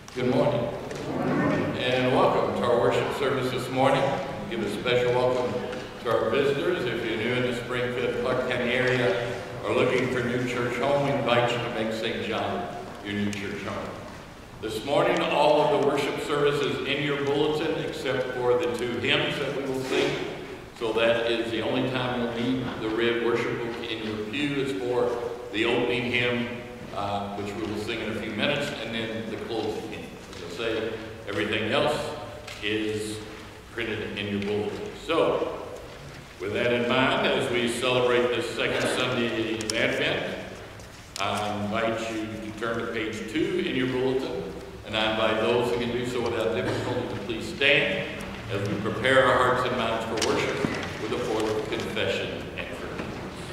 Good morning, and welcome to our worship service this morning. Give a special welcome to our visitors. If you're new in the Springfield, Clark County area or looking for a new church home, we invite you to make St. John your new church home. This morning, all of the worship services in your bulletin except for the two hymns that we will sing. So that is the only time you'll need the red worship book in your pew is for the opening hymn, which we will sing in a few minutes, and then the closing hymn. As I say, everything else is printed in your bulletin. So, with that in mind, as we celebrate this second Sunday of Advent, I invite you to turn to page 2 in your bulletin, and I invite those who can do so without difficulty to please stand as we prepare our hearts and minds for worship with a fourth confession and forgiveness.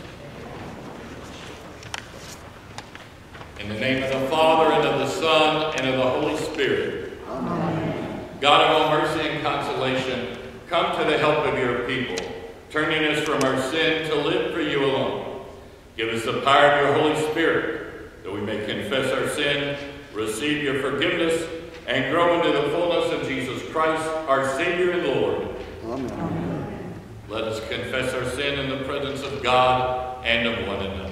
In the name of the Father, and of the Son, and of the Holy Spirit. Amen. God of all mercy and consolation, come to the help of your people, turning us from our sin to live for you alone. Give us the power of your Holy Spirit, that we may confess our sin, receive your forgiveness, and grow into the fullness of Jesus Christ, our Savior and Lord. Amen. Let us confess our sin in the presence of God and of one another.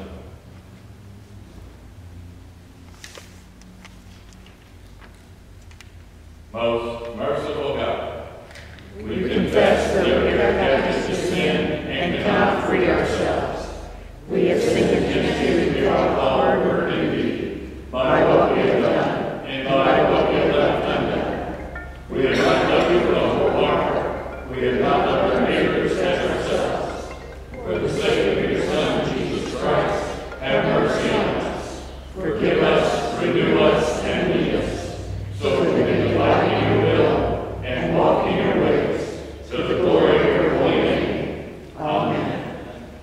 Most merciful God, we confess that we have done sin and cannot free ourselves. We have sinned against you in our word and deed, by what we have done and by what we have left undone. We have not loved you with a whole heart. We have not loved our neighbors as ourselves. For the sake of your Son, Jesus Christ, have mercy on us. Forgive us, renew us, and lead us, so that we can delight in your will and walk in your ways, to the glory of your holy name. Amen.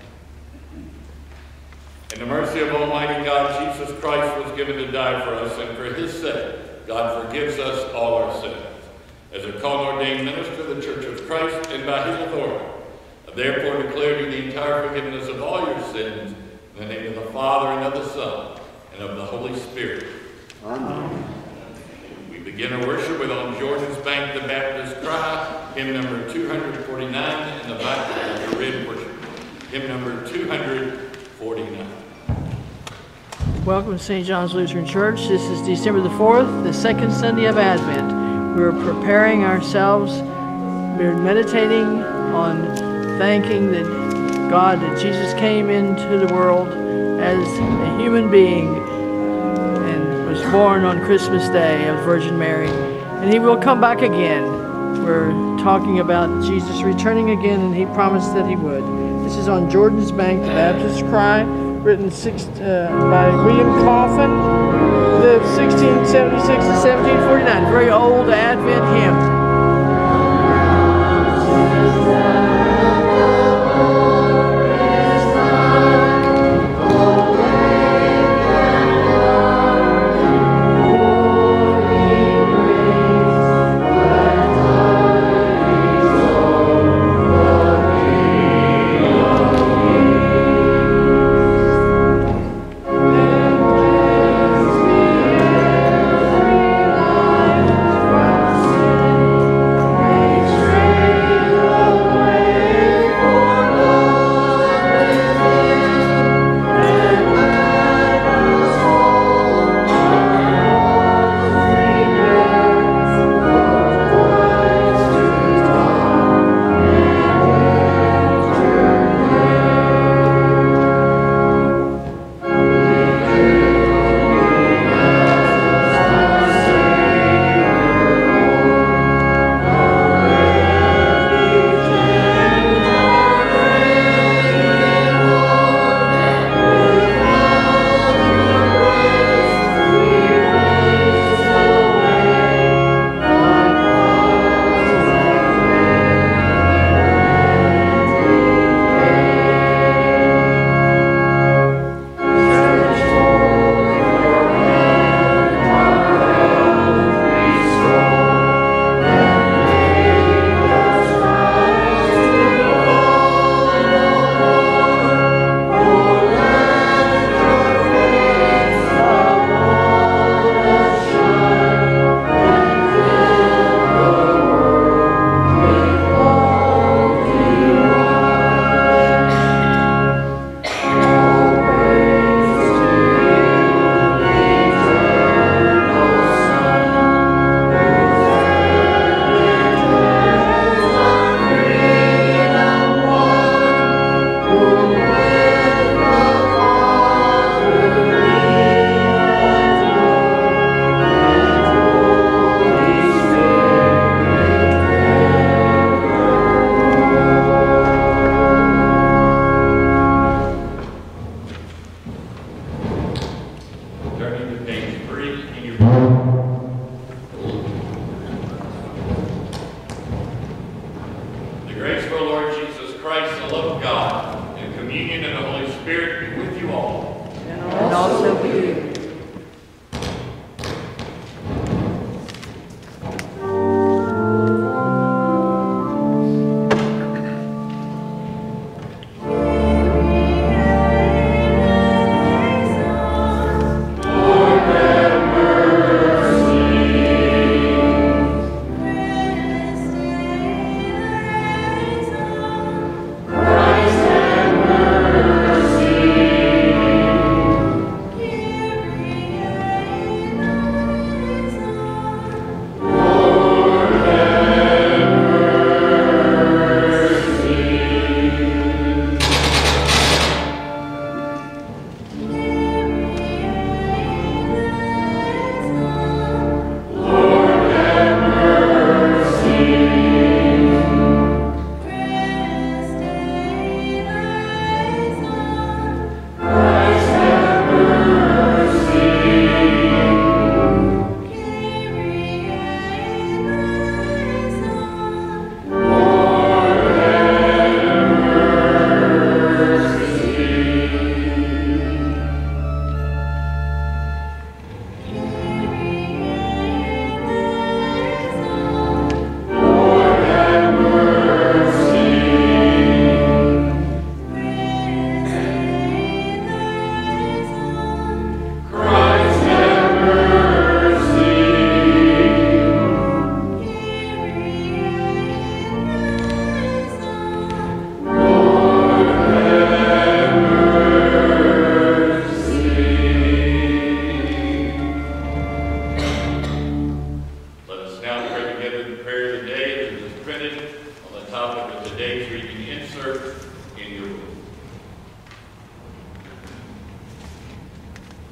In the mercy of Almighty God, Jesus Christ was given to die for us, and for his sake, God forgives us all our sins. As a called and ordained minister of the Church of Christ, and by his authority, I therefore declare to you the entire forgiveness of all your sins, in the name of the Father, and of the Son, and of the Holy Spirit. Amen. We begin our worship with On Jordan's Bank, the Baptist Cry, hymn number 249, in the Bible of your red worship. Hymn number 249. Welcome to St. John's Lutheran Church. This is December the 4th, the second Sunday of Advent. We're preparing ourselves. We're meditating on thanking that God that Jesus came into the world as a human being and was born on Christmas Day of Virgin Mary. And he will come back again. We're talking about Jesus returning again, and he promised that he would. This is On Jordan's Bank, the Baptist Cry, written by William Coffin, lived 1676 to 1749. Very old Advent hymn. Praise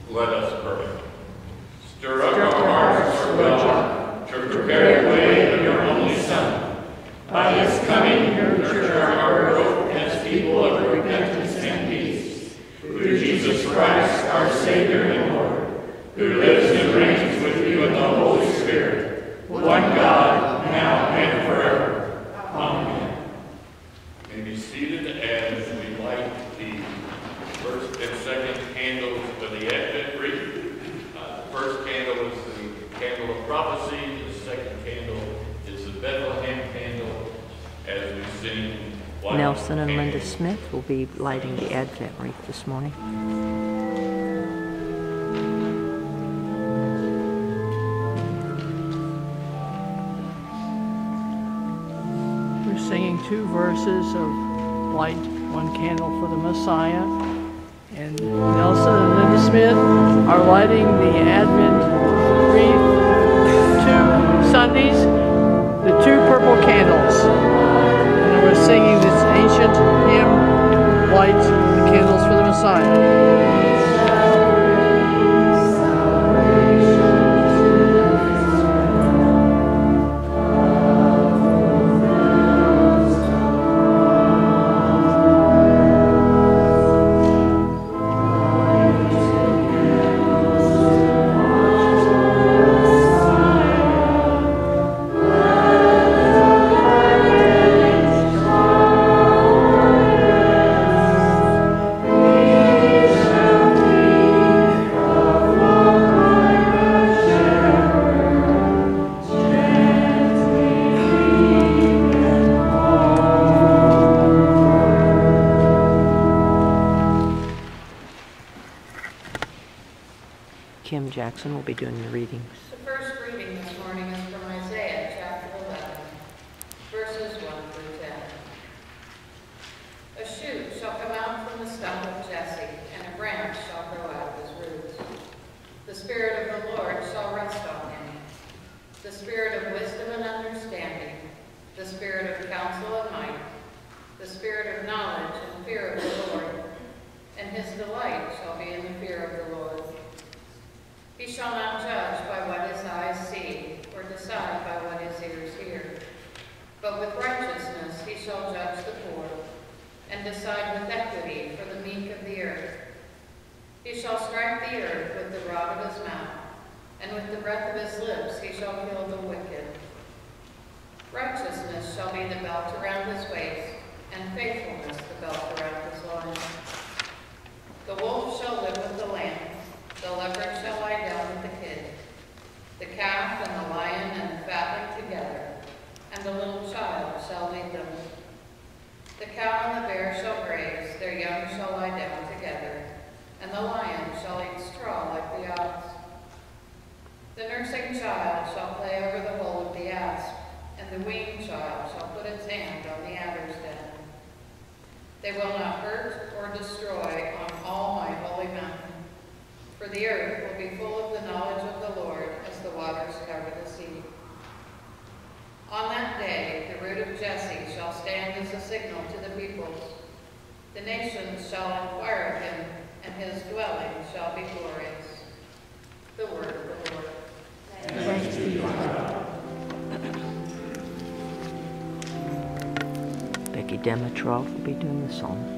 Let us pray. Stir up our hearts, O God, to prepare the way of your only Son. By his coming, nurture our growth as people of repentance and peace. Through Jesus Christ, our Savior and Lord, who lives and reigns with you in the Holy Spirit, one God, now and forever. Amen. You may be seated as we light the first and second candles of the Advent wreath. The first candle is the candle of prophecy. The second candle is the Bethlehem candle. As we sing, Nelson and Linda Smith will be lighting the Advent wreath this morning. We're singing 2 verses of Light One Candle for the Messiah. And Nelson and Linda Smith are lighting the Advent wreath 2 Sundays, the 2 purple candles. And we're singing this ancient hymn, Light the Candles for the Messiah. Jackson will be doing the readings. The first reading this morning is from Isaiah chapter 11, verses 1 through 10. A shoot shall come out from the stump of Jesse, and a branch shall grow out of his roots. The Spirit of the Lord shall rest on him, the Spirit of wisdom and understanding, the Spirit of counsel and might, the Spirit of knowledge and fear of the Lord, and his delight shall be in the fear of the Lord. He shall not judge by what his eyes see, or decide by what his ears hear. But with righteousness he shall judge the poor, and decide with equity for the meek of the earth. He shall strike the earth with the rod of his mouth, and with the breath of his lips he shall kill the wicked. Righteousness shall be the belt around his waist, and faithfulness the belt around his loins. The wolf shall live with the lamb. The leopard shall lie down with the kid, the calf and the lion and the fatling together, and the little child shall lead them. The cow and the bear shall graze, their young shall lie down together, and the lion shall eat straw like the ox. The nursing child shall play over the hole of the asp, and the weaned child shall put its hand on the adder's den. They will not hurt or destroy on all my holy mountain. For the earth will be full of the knowledge of the Lord as the waters cover the sea. On that day, the root of Jesse shall stand as a signal to the peoples. The nations shall inquire of him, and his dwelling shall be glorious. The word of the Lord. Thanks be to God. Becky Dimitrov will be doing the song.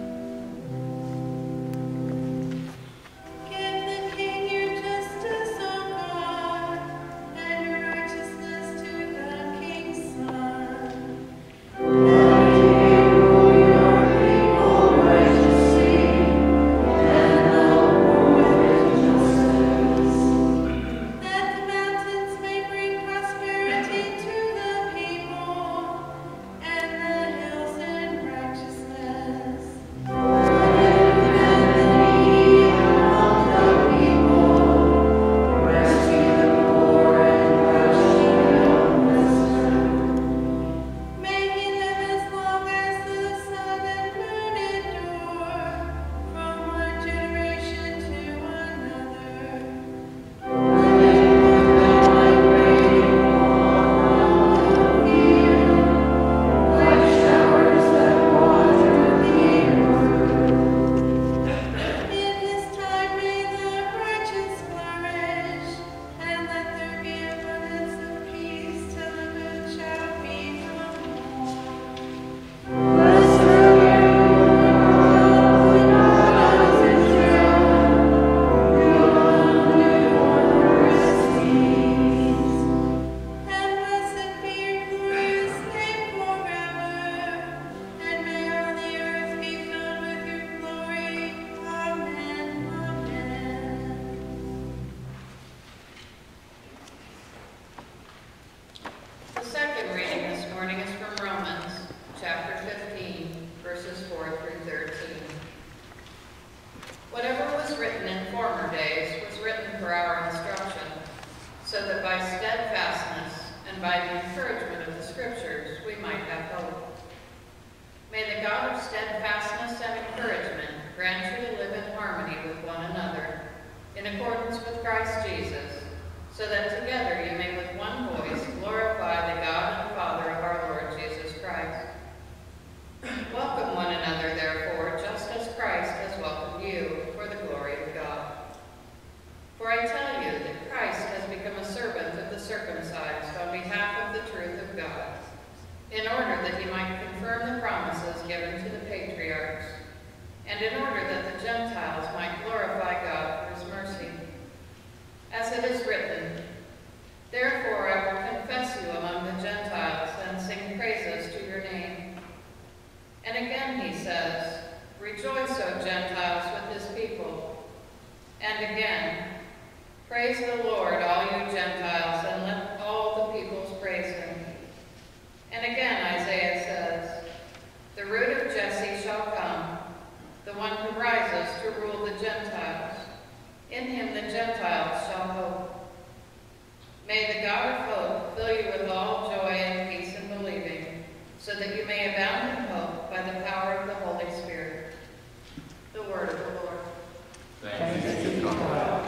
and by the encouragement of the Scriptures we might have hope. May the God of steadfastness and encouragement grant you to live in harmony with one another, in accordance with Christ Jesus, so that together you may with one voice glorify the God and Father of our Lord Jesus Christ. Welcome one another, therefore, just as Christ has welcomed you, for the glory of God. For I tell you that Christ has become a servant of the circumcised on behalf of the truth of God, in order that he might confirm the promises given to the patriarchs, and in order that the Gentiles might glorify God for his mercy. As it is written, therefore I will confess you among the Gentiles and sing praises to your name. And again he says, rejoice, O Gentiles, with his people. And again, praise the Lord, all you Gentiles, and let all the peoples praise him. And again Isaiah says, the root of Jesse shall come, the one who rises to rule the Gentiles. In him the Gentiles shall hope. May the God of hope fill you with all joy and peace in believing, so that you may abound in hope by the power of the Holy Spirit. The word of the Lord. Thanks be to God.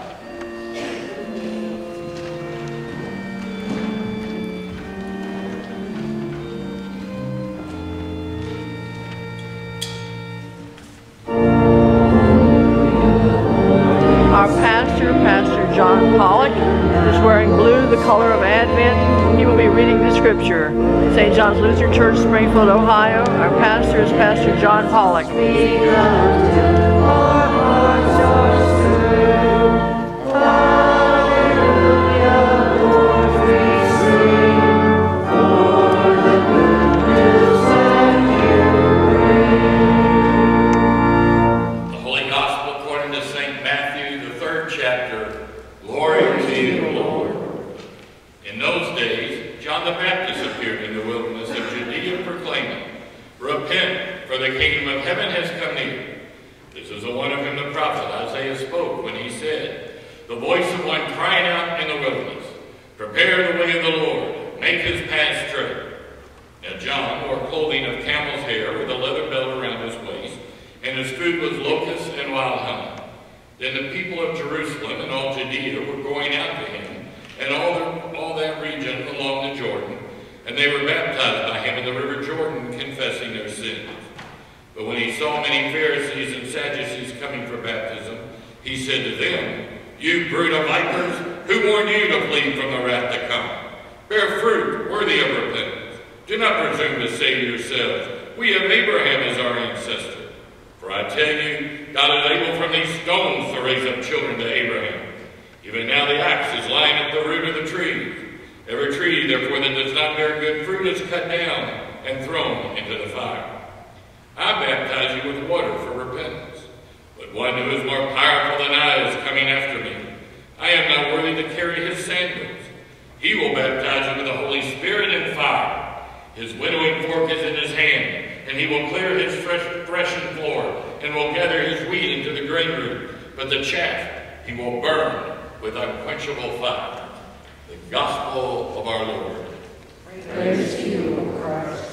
Our pastor, Pastor John Pollock, is wearing blue, the color of Advent. He will be reading the scripture. St. John's Lutheran Church, Springfield, Ohio. Our pastor is Pastor John Pollock. For the kingdom of heaven has come near. This is the one of whom the prophet Isaiah spoke when he said, the voice of one crying out in the wilderness, prepare the way of the Lord, make his path straight. Now John wore clothing of camel's hair with a leather belt around his waist, and his food was locusts and wild honey. Then the people of Jerusalem and all Judea were going out to him, and all that region along the Jordan, and they were baptized by him in the river Jordan, confessing their sins. But when he saw many Pharisees and Sadducees coming for baptism, he said to them, you brood of vipers, who warned you to flee from the wrath to come? Bear fruit worthy of repentance. Do not presume to say to yourselves, we have Abraham as our ancestor. For I tell you, God is able from these stones to raise up children to Abraham. Even now the axe is lying at the root of the trees. Every tree, therefore, that does not bear good fruit is cut down and thrown into the fire. I baptize you with water for repentance, but one who is more powerful than I is coming after me. I am not worthy to carry his sandals. He will baptize you with the Holy Spirit and fire. His winnowing fork is in his hand, and he will clear his threshing floor, and will gather his wheat into the grain room, but the chaff he will burn with unquenchable fire. The gospel of our Lord. Praise to you, O Christ.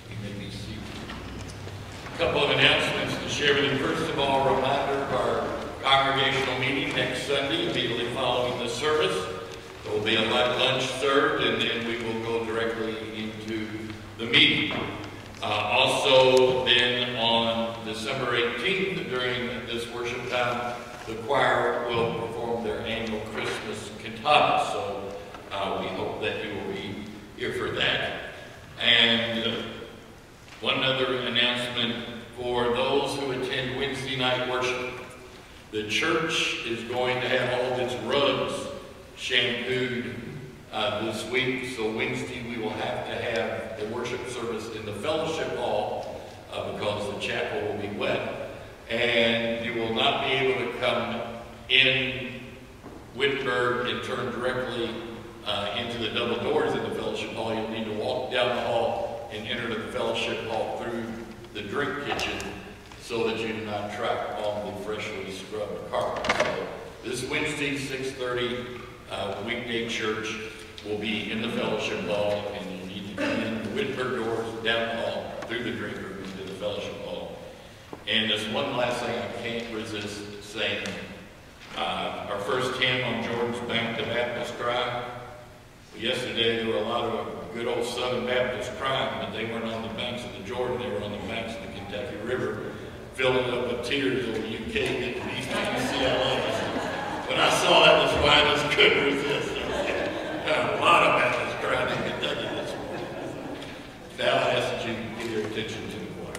A couple of announcements to share with you. First of all, a reminder of our congregational meeting next Sunday, immediately following the service. There will be a light lunch served, and then we will go directly into the meeting. Also, then on December 18th, during this worship time, the choir will perform their annual Christmas cantata. So we hope that you will be here for that. And one other announcement for those who attend Wednesday night worship. The church is going to have all of its rugs shampooed this week, so Wednesday we will have to have the worship service in the fellowship hall because the chapel will be wet. And you will not be able to come in Wittenberg and turn directly into the double doors in the fellowship hall. You'll need to walk down the hall and enter the fellowship hall through the drink kitchen so that you do not trap on the freshly scrubbed carpet. So this Wednesday, 6:30, weekday church will be in the fellowship hall, and you need to come in the Wittenberg doors, down the hall, through the drink room into the fellowship hall. And there's one last thing I can't resist saying. Our first hymn on Jordan's Bank, the Baptist Cry. Yesterday there were a lot of good old Southern Baptists crying, but they weren't on the banks of the Jordan, they were on the banks of the Kentucky River, filling it up with tears over UK getting to East Tennessee. When I saw that this morning, I just couldn't resist. A lot of Baptists crying in Kentucky this morning. Now I ask that you give your attention to the choir.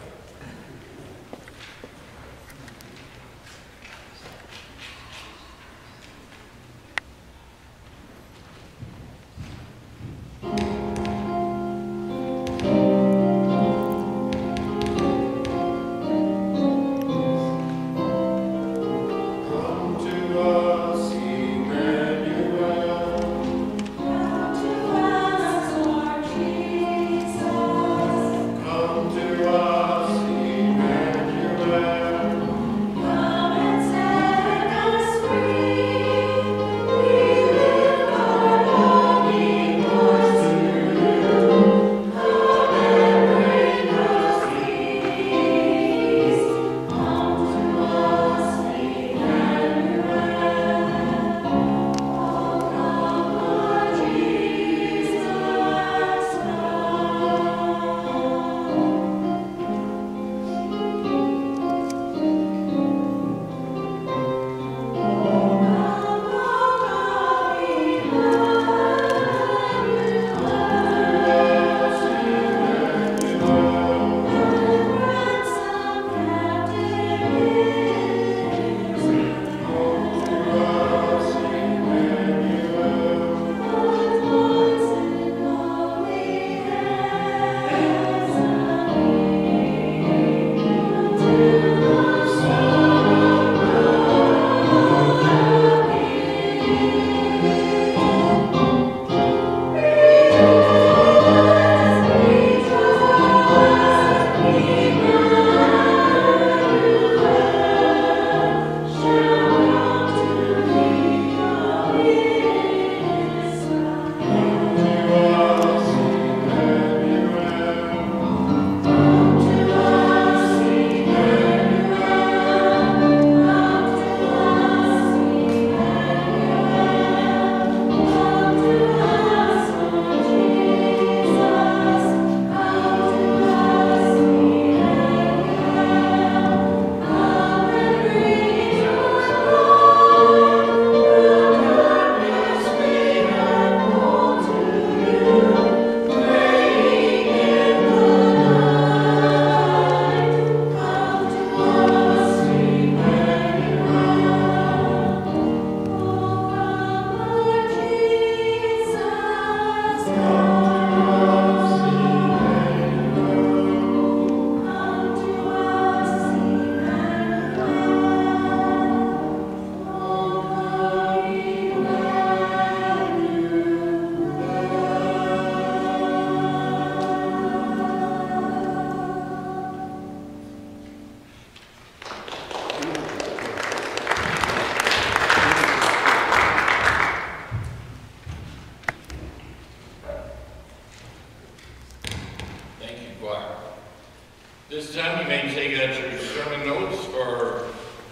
This time you may take out your sermon notes for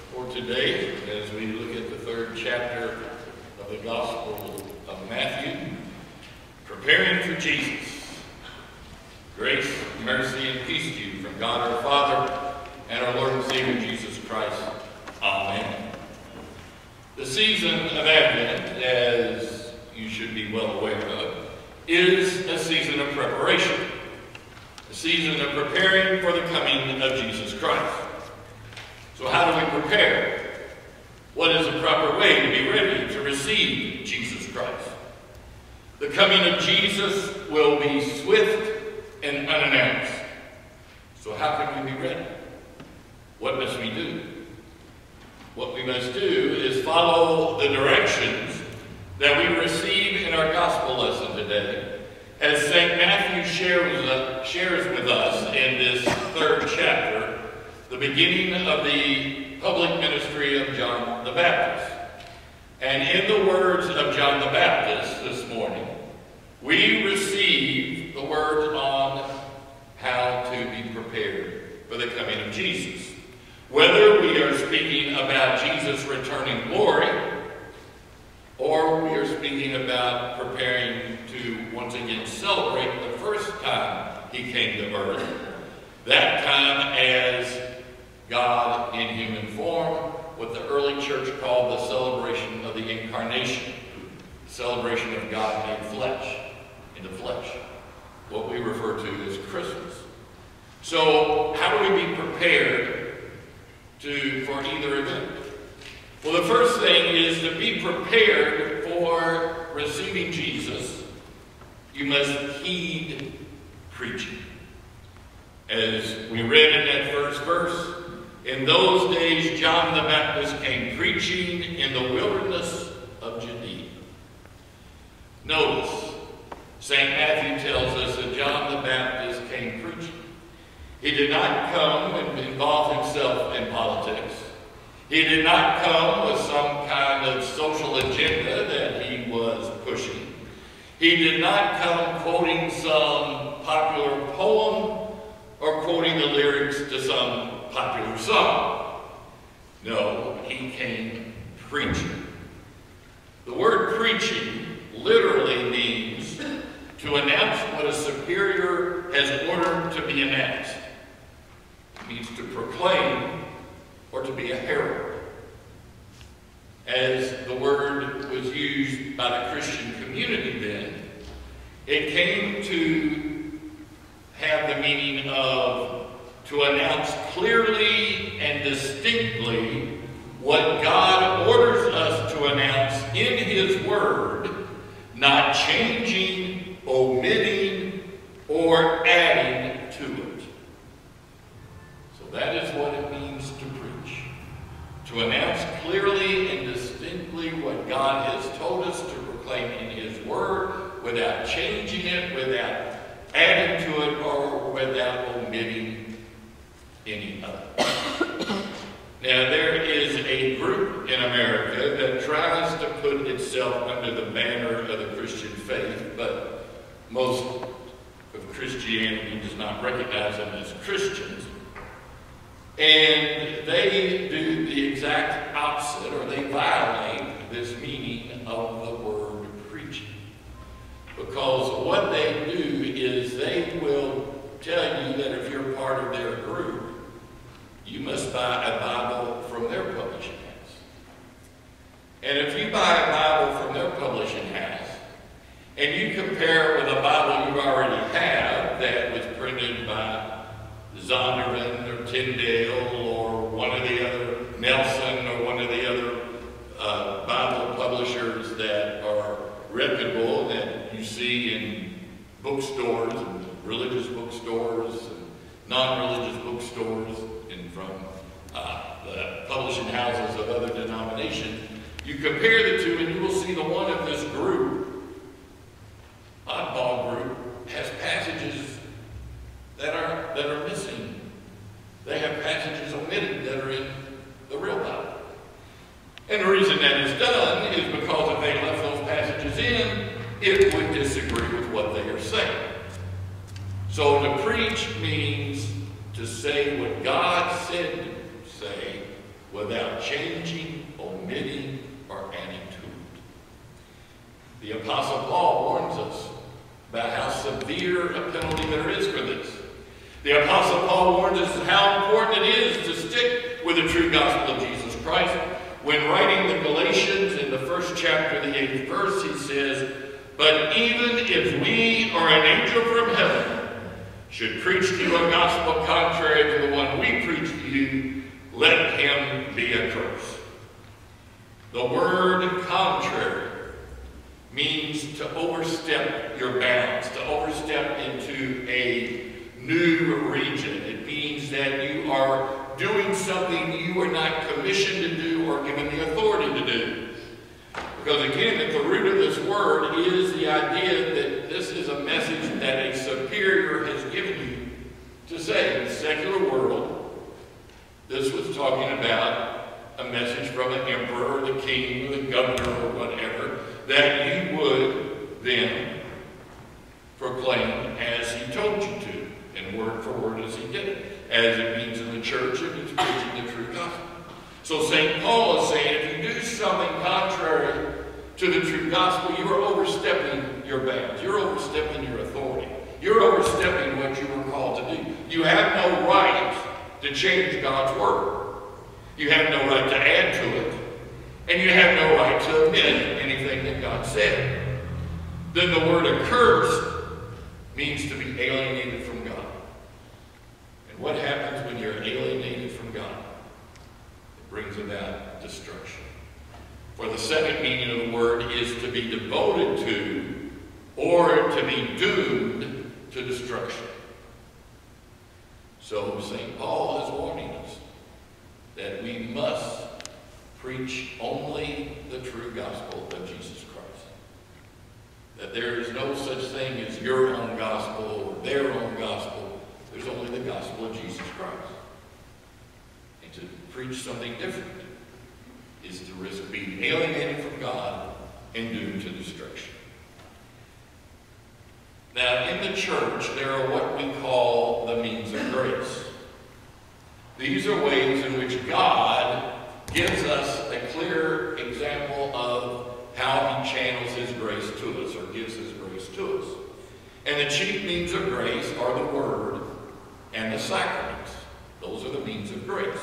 today as we look at the third chapter of the Gospel of Matthew, Preparing for Jesus. Grace, mercy, and peace to you from God our Father and our Lord and Savior Jesus Christ. Amen. The season of Advent, as you should be well aware of, is a season of preparation. A season of preparing for the coming of Jesus Christ. So how do we prepare? What is a proper way to be ready to receive Jesus Christ? The coming of Jesus will be swift and unannounced. So how can we be ready? What must we do? What we must do is follow the directions that we receive in our gospel lesson today, as St. Matthew shares with us in this third chapter, the beginning of the public ministry of John the Baptist. And in the words of John the Baptist this morning, we receive the word on how to be prepared for the coming of Jesus. Whether we are speaking about Jesus returning glory, or we are speaking about preparing to once again celebrate the first time he came to earth, that time as God in human form, what the early church called the celebration of the incarnation, the celebration of God made flesh, into flesh, what we refer to as Christmas. So how do we be prepared for either event? Well, the first thing is to be prepared for receiving Jesus. You must heed preaching. As we read in that first verse, in those days John the Baptist came preaching in the wilderness of Judea. Notice, St. Matthew tells us that John the Baptist came preaching. He did not come and involve himself in politics. He did not come with some kind of social agenda that he was pushing. He did not come quoting some popular poem or quoting the lyrics to some popular song. No, he came preaching. The word preaching literally means to announce what a superior has ordered to be announced. It means to proclaim or to be a herald. As the word was used by the Christian community then, it came to have the meaning of to announce clearly and distinctly what God orders us to announce in his word, not changing, omitting, or adding to it. So that is what it means to preach. To announce clearly and distinctly what God has told us to proclaim in his word without changing it, without adding to it, or without omitting any of it. Now, there is a group in America that tries to put itself under the banner of the Christian faith, but most of Christianity does not recognize them as Christians. And they do the exact opposite, or they violate this meaning of the word preaching. Because what they do is they will tell you that if you're part of their group, you must buy a Bible from their publishing house. And if you buy a Bible from their publishing house, and you compare it with a Bible you already have that was printed by Zondervan or Tyndale or one of the other, Nelson or one of the other Bible publishers that are reputable that you see in bookstores and religious bookstores and non-religious bookstores and from the publishing houses of other denominations, you compare the two and you will see the one of this group, oddball group, has passages that are missing. They have passages omitted that are in the real Bible. And the reason that is done is because if they left those passages in, it would disagree with what they are saying. So to preach means to say what God said to say without changing, omitting, or adding to it. The Apostle Paul warns us about how severe a penalty there is for this. The Apostle Paul warns us how important it is to stick with the true gospel of Jesus Christ. When writing the Galatians in the first chapter, the 8th verse, he says, "But even if we or an angel from heaven should preach to you a gospel contrary to the one we preach to you, let him be accursed." The word contrary means to overstep your bounds, to overstep into a new region. It means that you are doing something you were not commissioned to do or given the authority to do. Because again, at the root of this word is the idea that this is a message that a superior has given you to say. In the secular world, this was talking about a message from an emperor, or the king, or the governor, or whatever, that you would then proclaim as he told you to, and word for word as he did it. As it means in the church, it means preaching the true gospel. So St. Paul is saying, if you do something contrary to the true gospel, you are overstepping your bounds. You're overstepping your authority. You're overstepping what you were called to do. You have no right to change God's word. You have no right to add to it. And you have no right to omit anything that God said. Then the word accursed means to be alienated from God. And what happens when you're alienated from God? It brings about destruction. For the second meaning of the word is to be devoted to, or to be doomed to destruction. So St. Paul is warning us that we must preach only the true gospel of Jesus Christ. That there is no such thing as your own gospel or their own gospel. There's only the gospel of Jesus Christ. And to preach something different is to risk being alienated from God and doomed to destruction. Now, in the church, there are what we call the means of grace. These are ways in which God gives us a clear example of how he channels his grace to us, or gives his grace to us. And the chief means of grace are the Word and the sacraments. Those are the means of grace.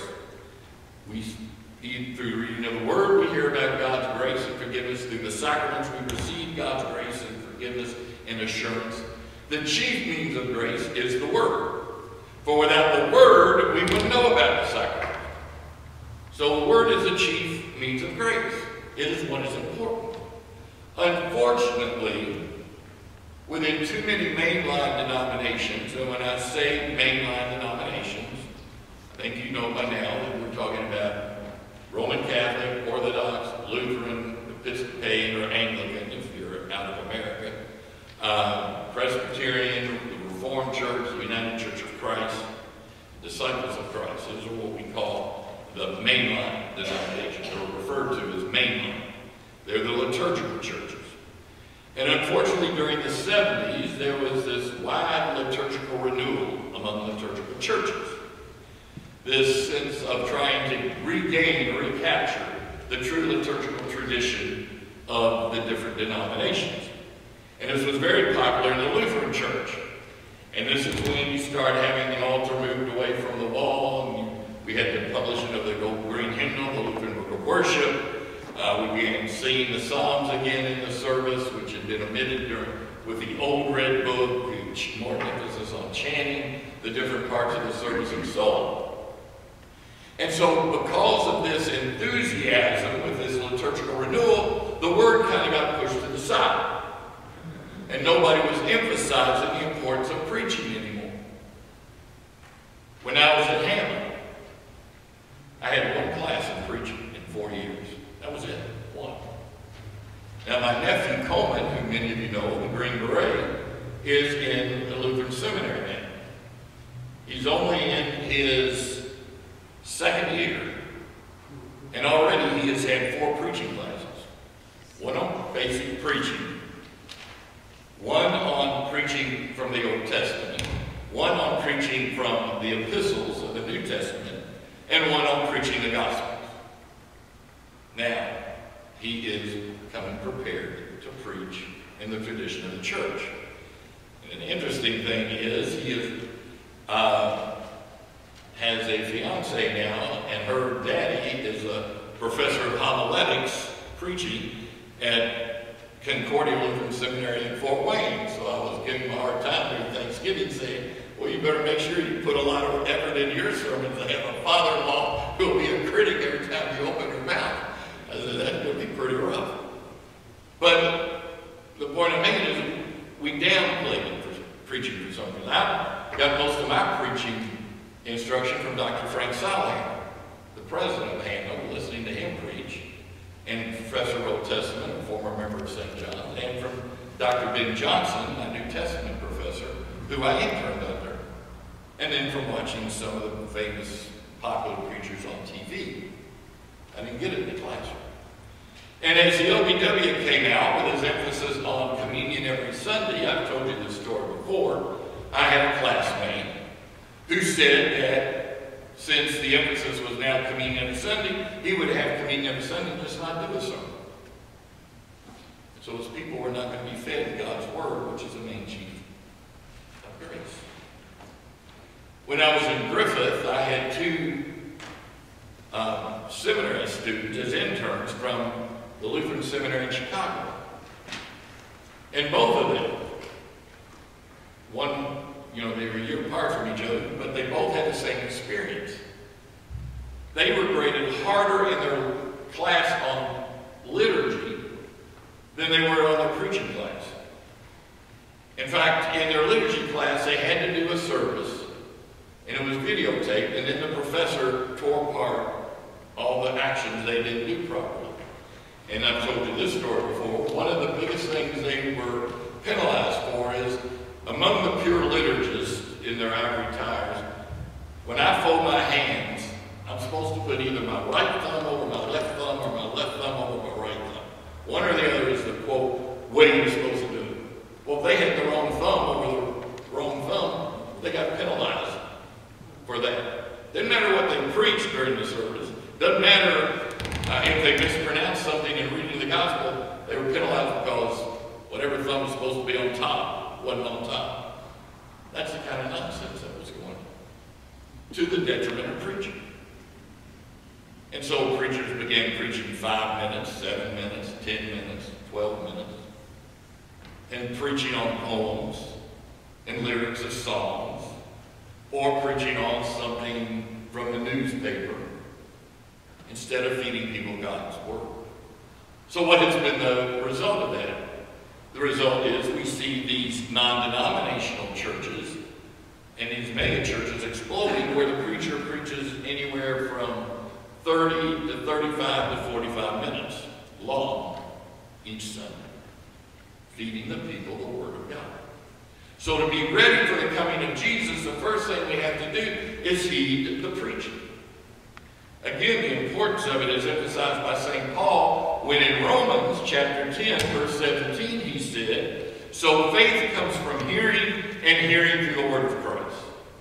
Through reading of the Word, we hear about God's grace and forgiveness. Through the sacraments, we receive God's grace and forgiveness and assurance. The chief means of grace is the Word. For without the Word, we wouldn't know about the sacrament. So the Word is the chief means of grace. It is what is important. Unfortunately, within too many mainline denominations, and when I say mainline denominations, I think you know by now that we're talking about Roman Catholic, Orthodox, Lutheran, Episcopalian, or Anglican, if you're out of America, Presbyterian, the Reformed Church, the United Church of Christ, Disciples of Christ. Those are what we call the mainline denominations, or referred to as mainline. They're the liturgical churches. And unfortunately, during the 70s, there was this wide liturgical renewal among liturgical churches. This sense of trying to regain, recapture the true liturgical tradition of the different denominations. And this was very popular in the Lutheran Church. And this is when you start having the altar moved away from the wall, and we had the publishing of the Gold Green Hymnal, the Lutheran Book of Worship. We began singing the Psalms again in the service, which had been omitted with the Old Red Book, which more emphasis on chanting the different parts of the service and so on. And so because of this enthusiasm with this liturgical renewal, the Word kind of got pushed to the side. And nobody was emphasizing the importance of preaching anymore. When I was at Hammond, I had one class in preaching in 4 years. That was it, one. Now my nephew Coleman, who many of you know, the Green Beret, is in the Lutheran Seminary now. He's only in his second year, and already he has had 4 preaching classes. One on basic preaching, one on preaching from the Old Testament, one on preaching from the epistles of the New Testament, and one on preaching the Gospels. Now, he is coming prepared to preach in the tradition of the church. And an interesting thing is, he has a fiancée now, and her daddy is a professor of homiletics preaching at Concordia Lutheran Seminary in Fort Wayne. So I was giving him a hard time during Thanksgiving, saying, well, you better make sure you put a lot of effort into your sermons. I have a father-in-law who will be a critic every time you open your mouth. I said, that's going to be pretty rough. But the point I'm making is we downplayed it for preaching for some reason. I got most of my preaching instruction from Dr. Frank Salahan, the president of Hanover, listening to him preach, and professor of Old Testament, a former member of St. John's, and from Dr. Ben Johnson, a New Testament professor, who I interned under, and then from watching some of the famous popular preachers on TV. I didn't get it in the classroom. And as the LBW came out with his emphasis on communion every Sunday, I've told you this story before, I had a classmate who said that since the emphasis was now communion every Sunday, he would have communion every Sunday and just not do a sermon. So his people were not going to be fed God's Word, which is the main chief of grace. When I was in Griffith, I had two seminary students as interns from the Lutheran Seminary in Chicago. And both of them, one, they were a year apart from each other, but they both had the same experience. They were graded harder in their class on liturgy than they were on their preaching class. In fact, in their liturgy class, they had to do a service, and it was videotaped, and then the professor tore apart all the actions they didn't do properly. And I've told you this story before. One of the biggest things they were penalized for is, among the pure liturgists in their ivory tires, when I fold my hands, I'm supposed to put either my right thumb over my left thumb or my left thumb over my right thumb. One or the other is the, quote, way you're supposed to do it. Well, if they had the wrong thumb over the wrong thumb, they got penalized for that. Doesn't matter what they preached during the service. Doesn't matter if they mispronounced something in reading the gospel. They were penalized because whatever thumb was supposed to be on top wasn't on top. That's the kind of nonsense that was going on, to the detriment of preaching. And so preachers began preaching 5 minutes, 7 minutes, 10 minutes, 12 minutes, and preaching on poems and lyrics of songs, or preaching on something from the newspaper, instead of feeding people God's Word. So what has been the result of that? The result is we see these non-denominational churches and these mega churches exploding, where the preacher preaches anywhere from 30 to 35 to 45 minutes long each Sunday, feeding the people the Word of God. So to be ready for the coming of Jesus, the first thing we have to do is heed the preaching. Again, the importance of it is emphasized by St. Paul when in Romans chapter 10, verse 17, he said, "So faith comes from hearing, and hearing through the word of Christ."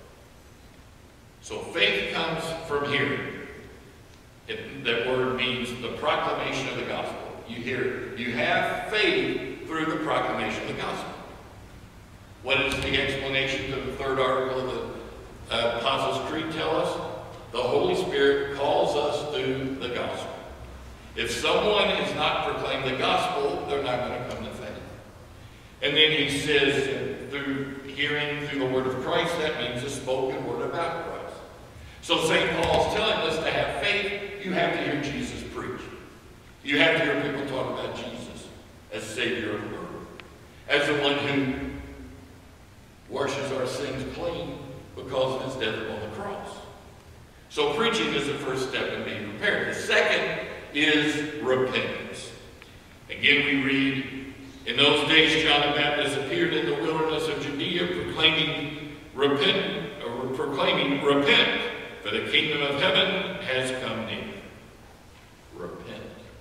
So faith comes from hearing. That word means the proclamation of the gospel. You hear, you have faith through the proclamation of the gospel. What does the explanation to the third article of the Apostles' Creed tell us? The Holy Spirit calls us through the gospel. If someone is not proclaimed the gospel, they're not going to come to faith. And then he says, through hearing through the word of Christ, that means the spoken word about Christ. So St. Paul's telling us to have faith, you have to hear Jesus preach. You have to hear people talk about Jesus as Savior of the world, as the one who washes our sins clean because of his death upon the cross. So preaching is the first step in being prepared. The second is repentance. Again, we read, "In those days John the Baptist appeared in the wilderness of Judea, proclaiming, repent, for the kingdom of heaven has come near." Repent.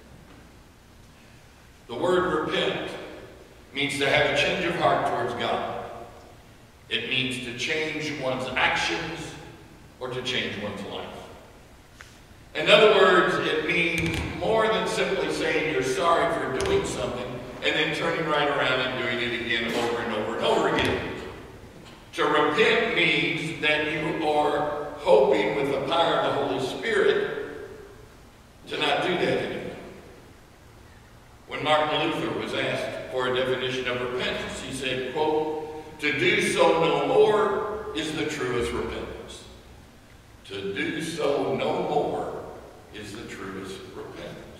The word repent means to have a change of heart towards God. It means to change one's actions or to change one's life. In other words, it means more than simply saying you're sorry for doing something and then turning right around and doing it again over and over and over again. To repent means that you are hoping with the power of the Holy Spirit to not do that anymore. When Martin Luther was asked for a definition of repentance, he said, quote, "To do so no more is the truest repentance." To do so no more is the truest repentance.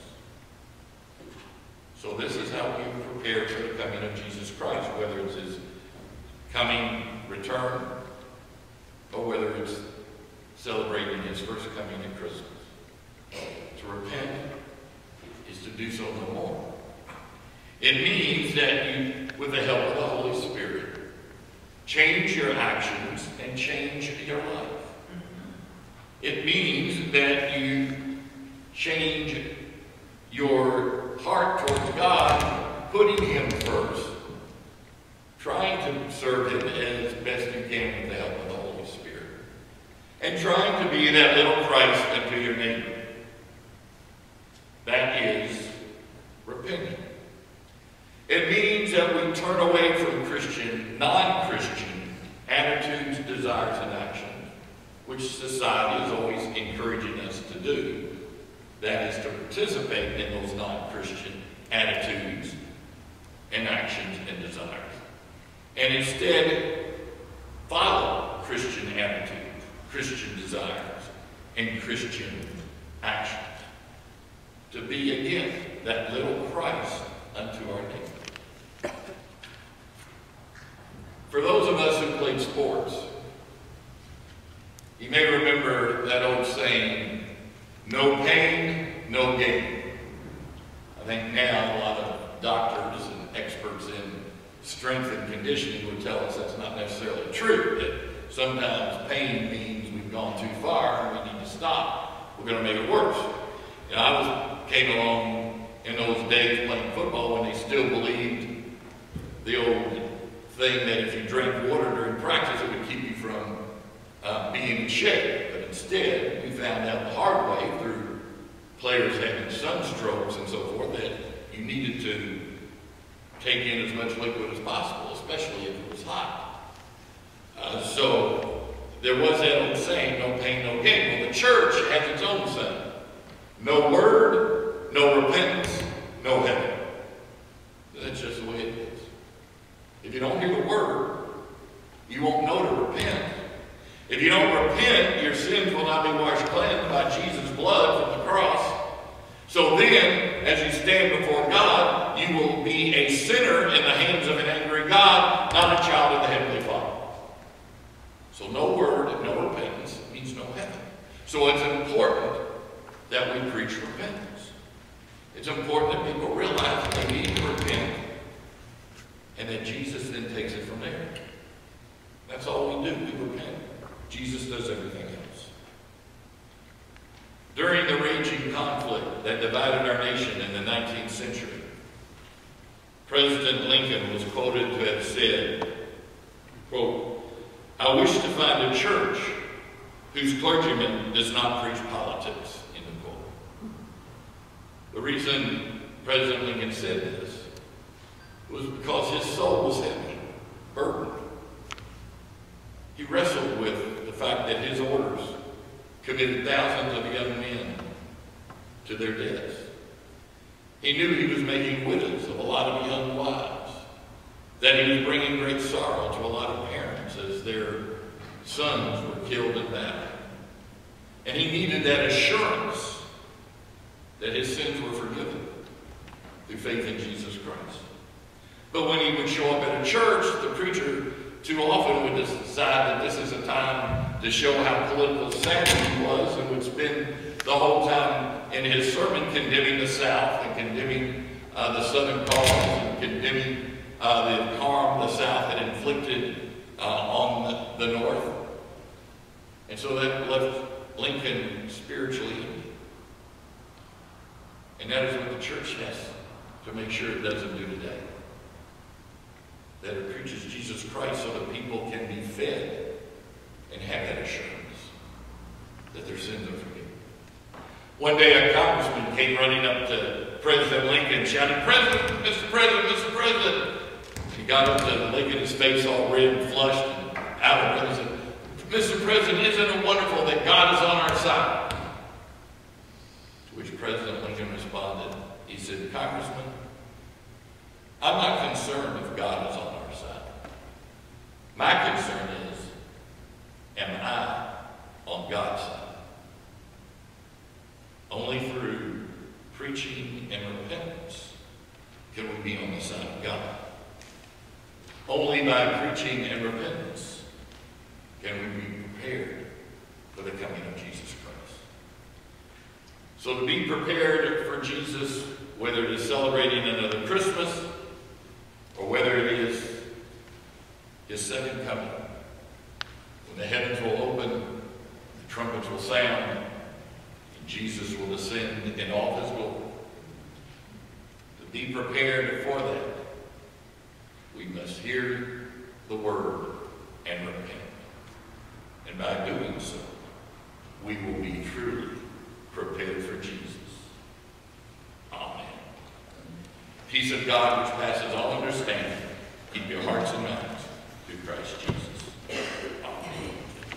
So this is how we prepare for the coming of Jesus Christ, whether it's his coming return or whether it's celebrating his first coming at Christmas. To repent is to do so no more. It means that you, with the help of the Holy Spirit, change your actions and change your life. It means that you change your heart towards God, putting Him first, trying to serve Him as best you can with the help of the Holy Spirit, and trying to be that little Christ unto your neighbor. That is repenting. It means that we turn away from non-Christian attitudes, desires, and actions, which society is always encouraging us to do. That is to participate in those non-Christian attitudes and actions and desires. And instead, follow Christian attitudes, Christian desires, and Christian actions. To be, again, that little Christ unto our neighbor. For those of us who played sports, you may remember that old saying, no pain, no gain. I think now a lot of doctors and experts in strength and conditioning would tell us that's not necessarily true, that sometimes pain means we've gone too far and we need to stop. We're going to make it worse. You know, I came along in those days playing football when they still believed the old thing that if you drank water during practice, it would keep you from being in shape. But instead, we found out the hard way through players having sunstrokes and so forth that you needed to take in as much liquid as possible, especially if it was hot. So there was that old saying, no pain, no gain. Well, the church has its own saying. No word, no repentance, no heaven. That's just the way it is. If you don't hear the word, you won't know to repent. If you don't repent, your sins will not be washed cleansed by Jesus' blood from the cross. So then, as you stand before God, you will be a sinner in the hands of an angry God, not a child of the Heavenly Father. So no word and no repentance means no heaven. So it's important that we preach repentance. It's important that people realize that they need to repent and that Jesus then takes it from there. That's all we do. We repent. Jesus does everything else. During the raging conflict that divided our nation in the 19th century, President Lincoln was quoted to have said, quote, "I wish to find a church whose clergyman does not preach politics," end quote. The reason President Lincoln said this was because his soul was heavy, burdened. He wrestled with the fact that his orders committed thousands of young men to their deaths. He knew he was making widows of a lot of young wives, that he was bringing great sorrow to a lot of parents as their sons were killed in battle. And he needed that assurance that his sins were forgiven through faith in Jesus Christ. But when he would show up at a church, the preacher too often would decide that this is a time to show how political savvy he was, and would spend the whole time in his sermon condemning the South and condemning the Southern cause and condemning the harm the South had inflicted on the North. And so that left Lincoln spiritually empty. And that is what the church has to make sure it doesn't do today. That it preaches Jesus Christ so that people can be fed and have that assurance that their sins are forgiven. One day a congressman came running up to President Lincoln shouting, "President, Mr. President, Mr. President." He got up to Lincoln, his face all red and flushed and out of breath. He said, "Mr. President, isn't it wonderful that God is on our side?" To which President Lincoln responded, he said, "Congressman, I'm not concerned if God is on our side. My concern is, am I on God's side?" Only through preaching and repentance can we be on the side of God. Only by preaching and repentance can we be prepared for the coming of Jesus Christ. So to be prepared for Jesus, whether it is celebrating another Christmas or whether it is his second coming, when the heavens will open, the trumpets will sound, and Jesus will descend in all his glory. prepared for that, we must hear the word and repent. And by doing so, we will be truly prepared for Jesus. Amen. Peace of God, which passes all understanding, keep your hearts and minds through Christ Jesus. Amen.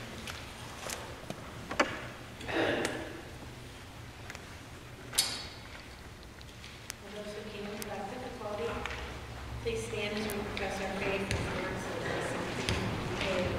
For those who came without difficulty, please stand as we profess our faith in the words of the blessing.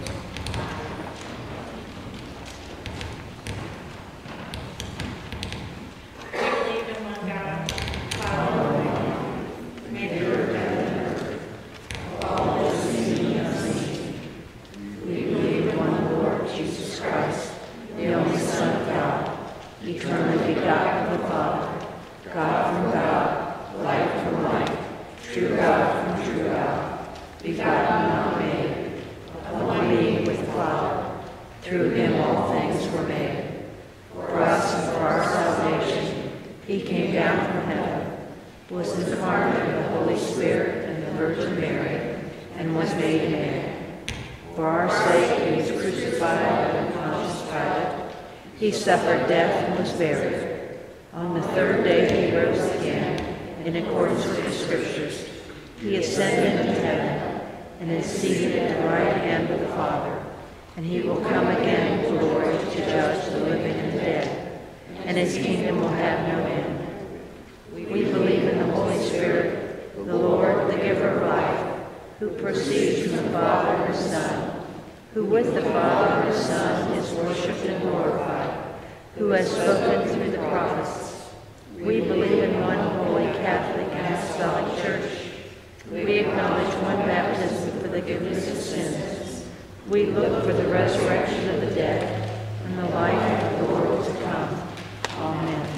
We believe in one God, Father Almighty, maker of heaven and earth, of all that is seen and unseen. We believe in one Lord Jesus Christ, the only Son of God, eternally begotten of the Father, God from God, light from light, true God from true God, begotten, not made, of one being with the Father. Through him all things were made. For us and for our salvation, he came down from heaven, was incarnate of the Holy Spirit and the Virgin Mary, and was made a man. For our sake he was crucified under Pontius Pilate. He suffered death and was buried. On the third day he rose again, in accordance with the Scriptures. He ascended into heaven, and is seated at the right hand of the Father. And he will come again in glory to judge the living and the dead, and his kingdom will have no end. We believe in the Holy Spirit, the Lord, the giver of life, who proceeds from the Father and the Son, who with the Father and the Son is worshipped and glorified, who has spoken through the prophets. We believe in one holy Catholic and Apostolic Church. We acknowledge one baptism for the forgiveness of sins. We look for the resurrection of the dead and the life of the world to come. Amen.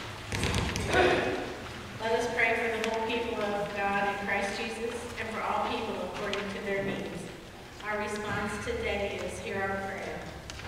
Let us pray for the whole people of God in Christ Jesus and for all people according to their needs. Our response today is, hear our prayer.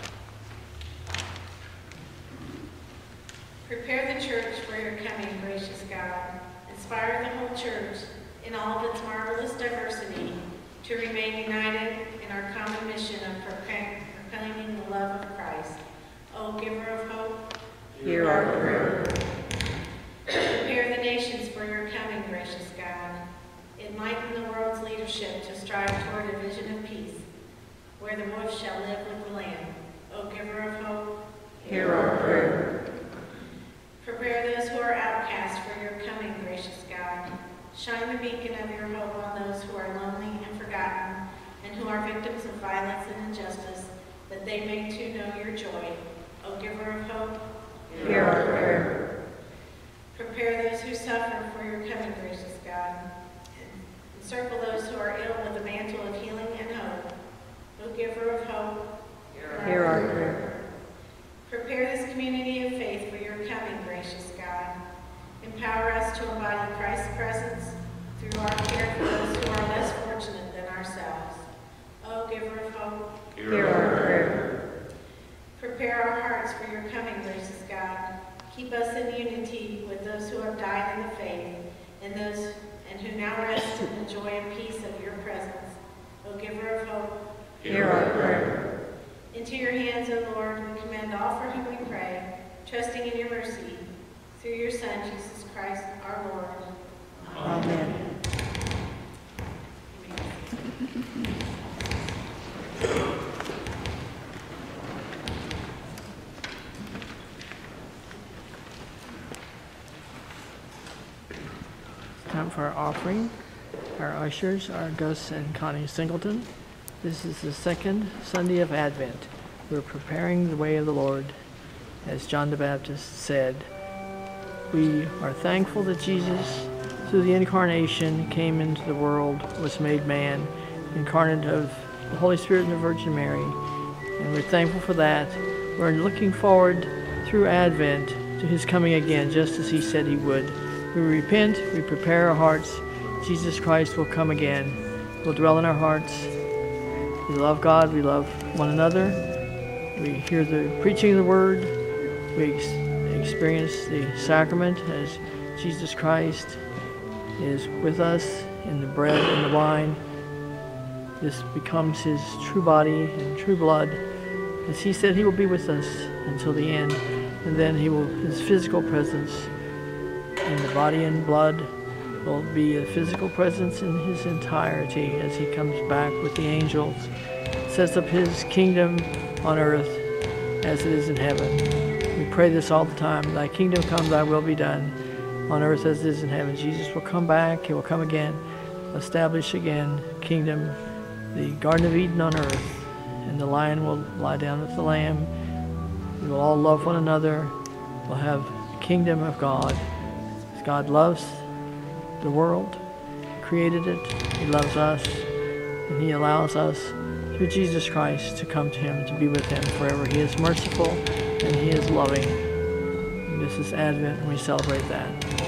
Prepare the church for your coming, gracious God. Inspire the whole church in all of its marvelous diversity to remain united in our common mission of proclaiming the love of Christ. O giver of hope, Hear our prayer. prepare the nations for your coming, gracious God. Enlighten the world's leadership to strive toward a vision of peace, where the wolf shall live with the lamb. O giver of hope, Hear our prayer. prepare those who are outcast for your coming, gracious God. Shine the beacon of your hope on those who are lonely and forgotten, and who are victims of violence and injustice, that they may too know your joy. O giver of hope, Hear our prayer. prepare those who suffer for your coming, gracious God. Encircle those who are ill with a mantle of healing and hope. O giver of hope, Hear our prayer. prepare this community of faith for your coming, gracious God. Empower us to embody Christ's presence through our care for those who are less fortunate than ourselves. O giver of hope, Hear our prayer. prepare our hearts for your coming, gracious God. Keep us in unity with those who have died in the faith and who now rest in the joy and peace of your presence. O giver of hope, Hear our prayer. into your hands, O Lord, we commend all for whom we pray, trusting in your mercy. Through your Son, Jesus Christ, our Lord. Amen. Time for our offering. Our ushers are Gus and Connie Singleton. This is the second Sunday of Advent. We're preparing the way of the Lord. As John the Baptist said, we are thankful that Jesus, through the incarnation, came into the world, was made man, incarnate of the Holy Spirit and the Virgin Mary. And we're thankful for that. We're looking forward through Advent to his coming again, just as he said he would. We repent, we prepare our hearts. Jesus Christ will come again. Will dwell in our hearts. We love God, we love one another. We hear the preaching of the word. We experience the sacrament as Jesus Christ is with us in the bread and the wine. This becomes his true body and true blood, as he said he will be with us until the end, and then his physical presence in the body and blood will be a physical presence in his entirety as he comes back with the angels, sets up his kingdom on earth as it is in heaven. We pray this all the time: thy kingdom come, thy will be done on earth as it is in heaven. Jesus will come back, he will come again, establish again kingdom, the Garden of Eden on earth, and the lion will lie down with the lamb. We will all love one another. We'll have the kingdom of God. As God loves the world, created it, he loves us, and he allows us through Jesus Christ to come to him, to be with him forever. He is merciful and he is loving. And this is Advent, and we celebrate that.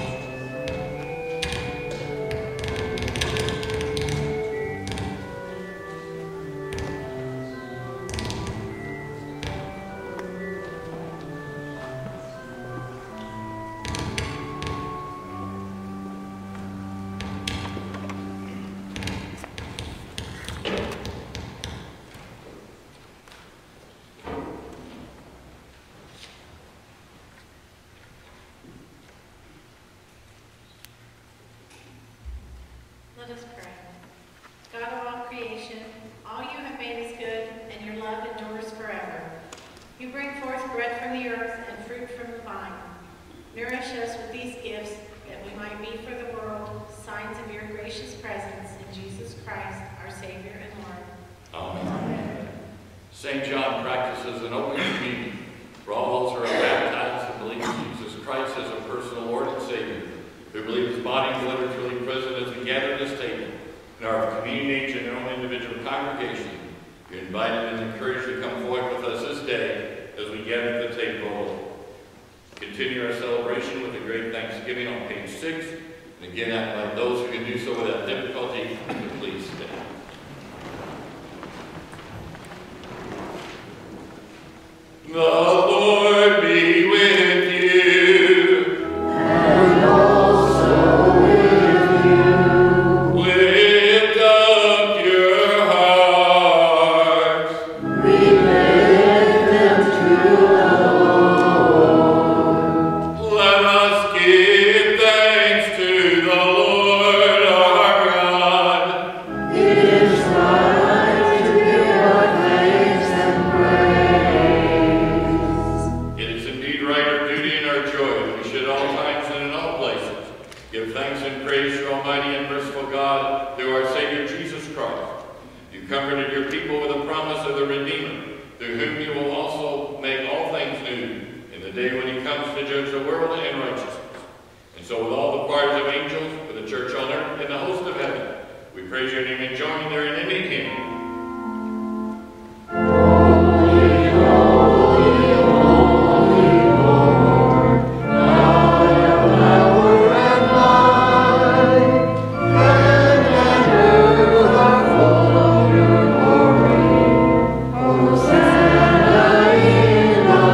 Let us pray. God of all creation, all you have made is good, and your love endures forever. You bring forth bread from the earth and fruit from the vine. Nourish us with these gifts, that we might be for the world signs of your gracious presence in Jesus Christ, our Savior and Lord. Amen. St. John practices an open communion for all those who are baptized and believe in Jesus Christ as a personal Lord and Savior, who believe his body and blood are truly present as we gather at this table. In our communion age and our own individual congregation, you're invited and encouraged to come forward with us this day as we gather at the table. Continue our celebration with a great thanksgiving on page 6. And again, I invite those who can do so without difficulty to please stand. The Lord be with you. And also with you. Lift up your hearts. We lift them to the Lord. Let us give thanks to the Lord our God. It is right to give our thanks and praise. It is indeed right, our duty and our joy, that we should at all times and in all places give thanks and praise to Almighty and merciful God through our Savior Jesus Christ. You comforted your people with the promise of the Redeemer, through whom you will also make all things new in the day when he comes to judge the world in righteousness. And so with all the choirs of angels, with the church on earth, and the host of heaven, we praise your name and join their unending hymn. Holy, holy, holy Lord, God of power and might, heaven and earth are full of your glory. Hosanna in the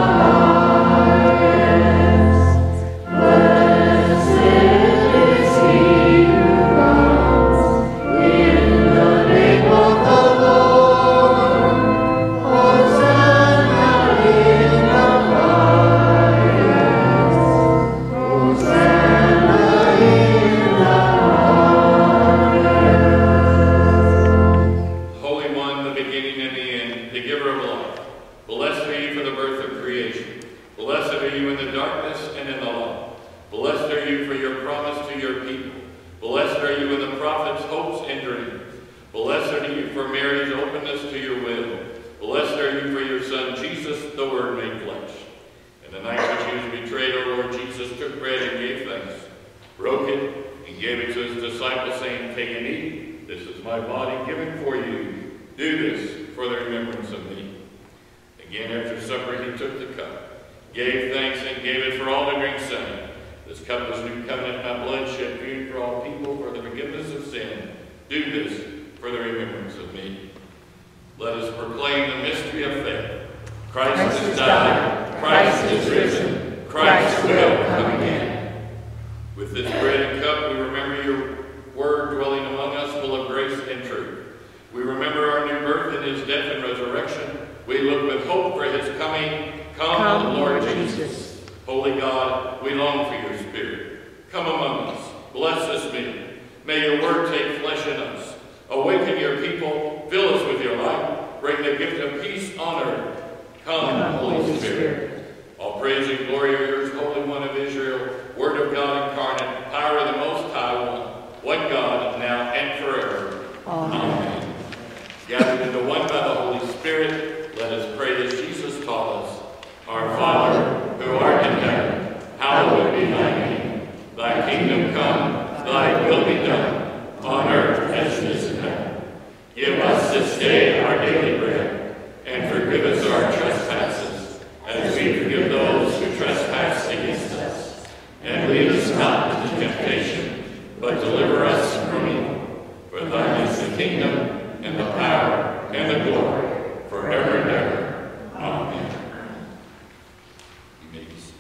highest. Blessed is he who comes in the name of the Lord. Hosanna in the highest. Hosanna in the highest. Holy One, the beginning and the end, the giver of life, blessed are you for the birth of creation. Blessed are you in the darkness and in the light. Blessed are you for your promise to your people. Blessed are you in the prophets' hopes and dreams. Blessed are you for Mary's openness to your will. Blessed are you for your Son, Jesus, the Word made flesh. And the night which he was betrayed, our Lord Jesus took bread and gave thanks, broke it, and gave it to his disciples, saying, "Take and eat. This is my body given for you. Do this for the remembrance of me." Again, after supper, he took the cup, gave thanks, and gave it for all to drink, saying, "This cup is new covenant in my blood, shed for you for all people for the forgiveness of sin. Do this for the remembrance of me." Let us proclaim the mystery of faith. Christ has died. Christ is risen. Christ will come again. With this bread and cup, we remember your his death and resurrection, we look with hope for his coming. Come, Lord Jesus. Holy God, we long for your Spirit. Come among us. Bless this meal. May your word take flesh in us. Awaken your people. Fill us with your light. Bring the gift of peace on earth. Come, Holy Spirit. All praise and glory are yours, Holy One of Israel, Word of God incarnate, power of the Most High One God, now and forever. Amen. Gathered into one by the Holy Spirit, let us pray as Jesus taught us. Our Father, who art in heaven, hallowed be thy name. Thy kingdom come, thy will be done, on earth as it is in heaven. Give us this day our daily bread, and forgive us our trespasses, as we forgive those who trespass against us. And lead us not into temptation, but deliver us from evil. For thine is the kingdom, and the power, and the glory, forever and ever. Amen. You may be seated.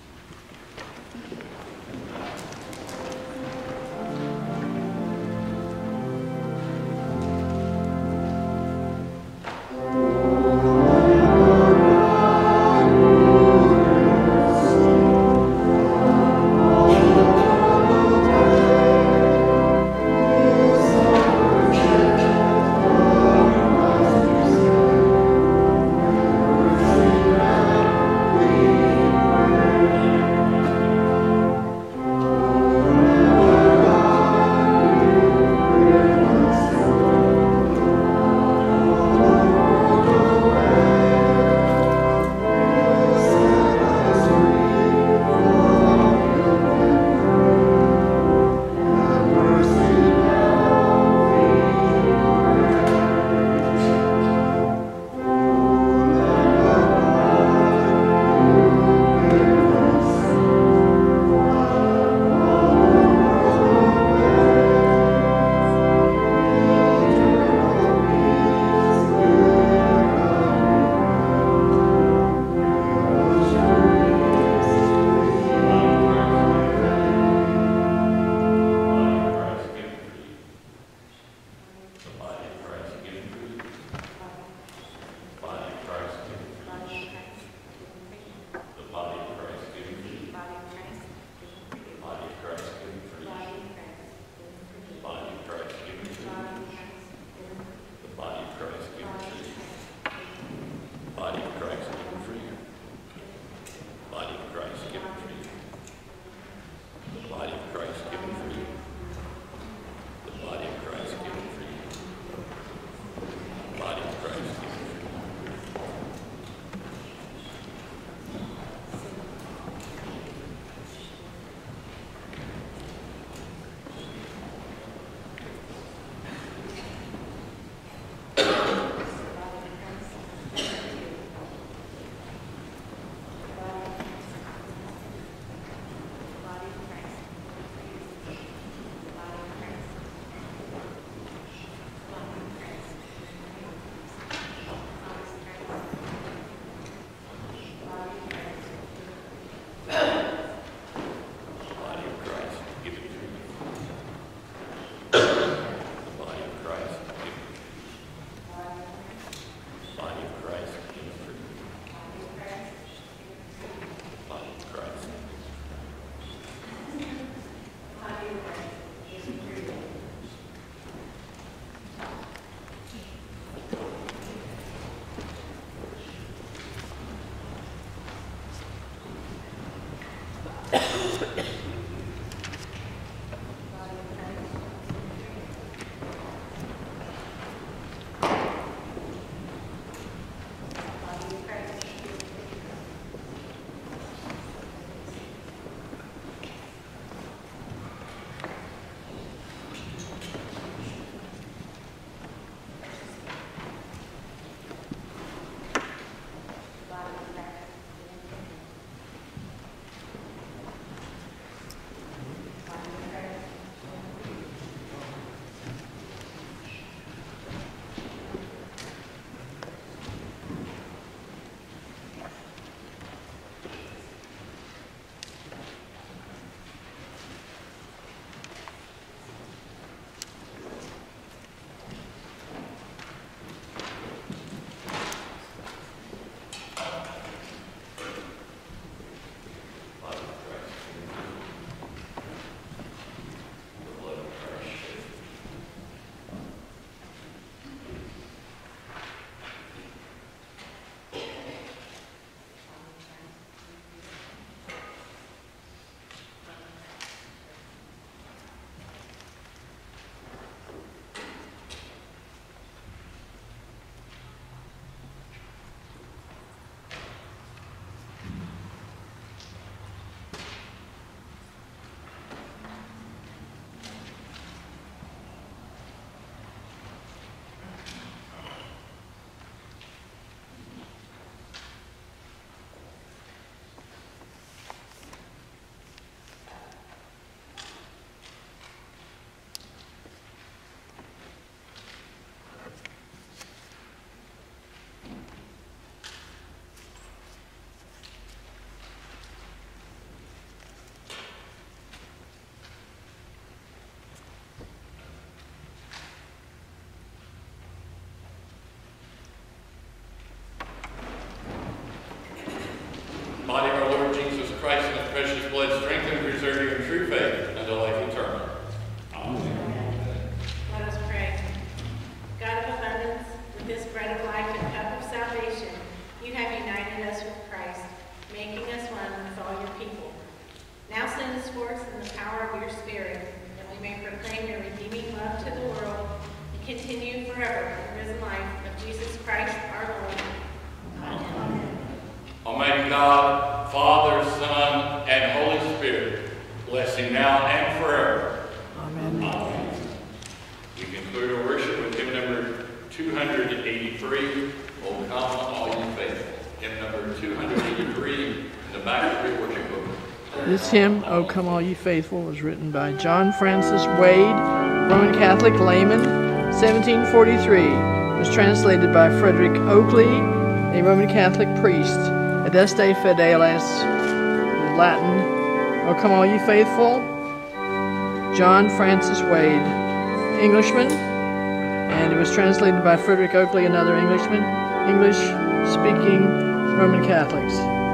Jesus Christ our Lord. Amen. Almighty God, Father, Son, and Holy Spirit, blessing now and forever. Amen. Amen. We conclude our worship with hymn number 283, O Come All Ye Faithful. Hymn number 283 in the back of your worship book. This hymn, O Come All Ye Faithful, was written by John Francis Wade, Roman Catholic layman, 1743. It was translated by Frederick Oakley, a Roman Catholic priest. Adeste Fideles, Latin, O Come All Ye Faithful. John Francis Wade, Englishman, and it was translated by Frederick Oakley, another Englishman, English-speaking Roman Catholics.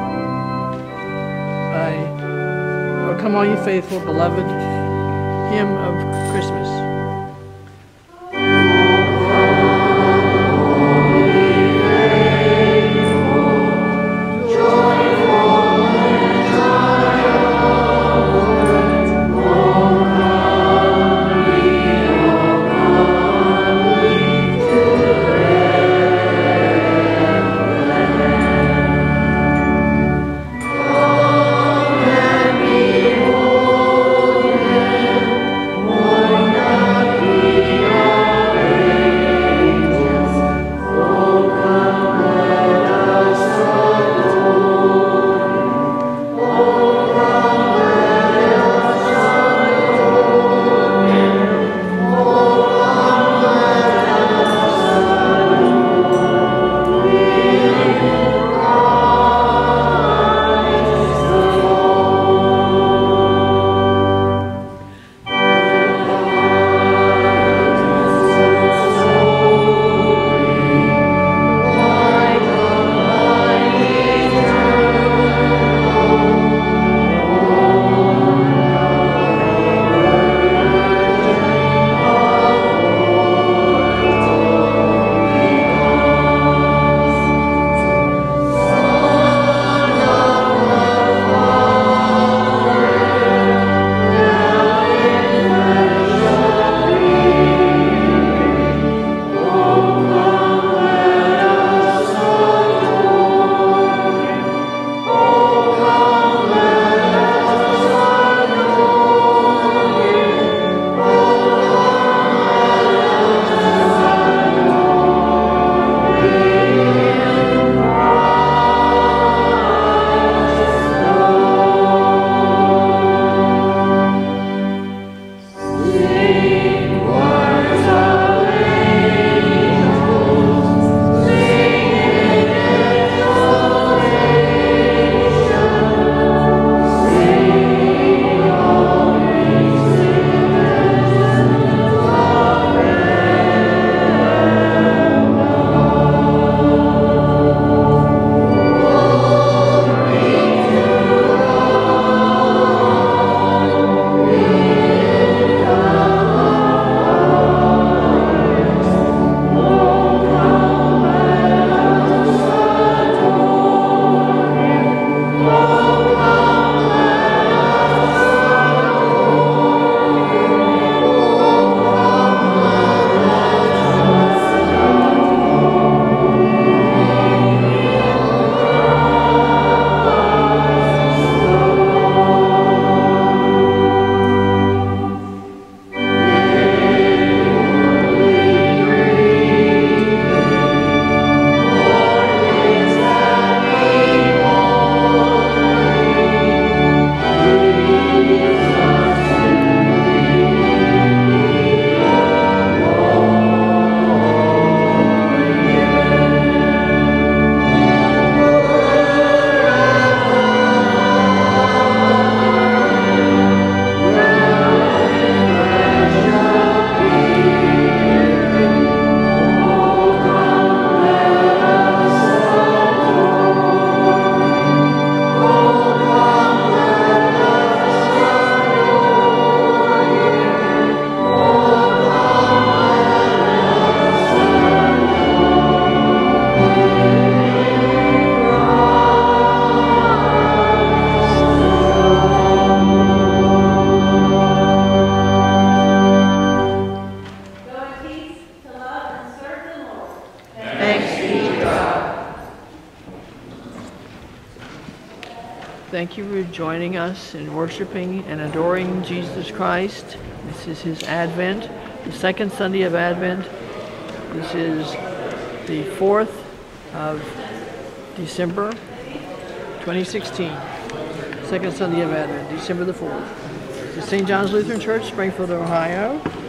O Come All Ye Faithful, beloved hymn of Christmas. Oh, thank you for joining us in worshiping and adoring Jesus Christ. This is his Advent, the second Sunday of Advent. This is the 4th of December, 2016. Second Sunday of Advent, December the 4th. This is St. John's Lutheran Church, Springfield, Ohio.